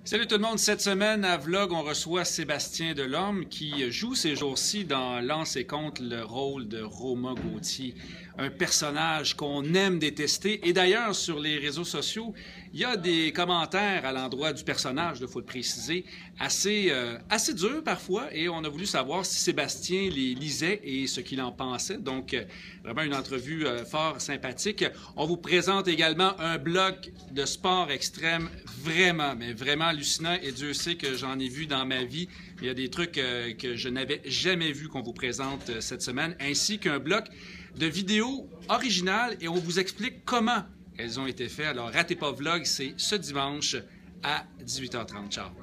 Salut tout le monde, cette semaine à Vlog, on reçoit Sébastien Delorme qui joue ces jours-ci dans Lance et Compte le rôle de Roma Gauthier, un personnage qu'on aime détester. Et d'ailleurs, sur les réseaux sociaux, il y a des commentaires à l'endroit du personnage, il faut le préciser, assez durs parfois, et on a voulu savoir si Sébastien les lisait et ce qu'il en pensait. Donc, vraiment une entrevue fort sympathique. On vous présente également un bloc de sport extrême vraiment, mais vraiment hallucinant, et Dieu sait que j'en ai vu dans ma vie. Il y a des trucs que je n'avais jamais vus qu'on vous présente cette semaine, ainsi qu'un bloc de vidéos originales, et on vous explique comment elles ont été faites. Alors, ratez pas Vlog, c'est ce dimanche à 18h30. Ciao!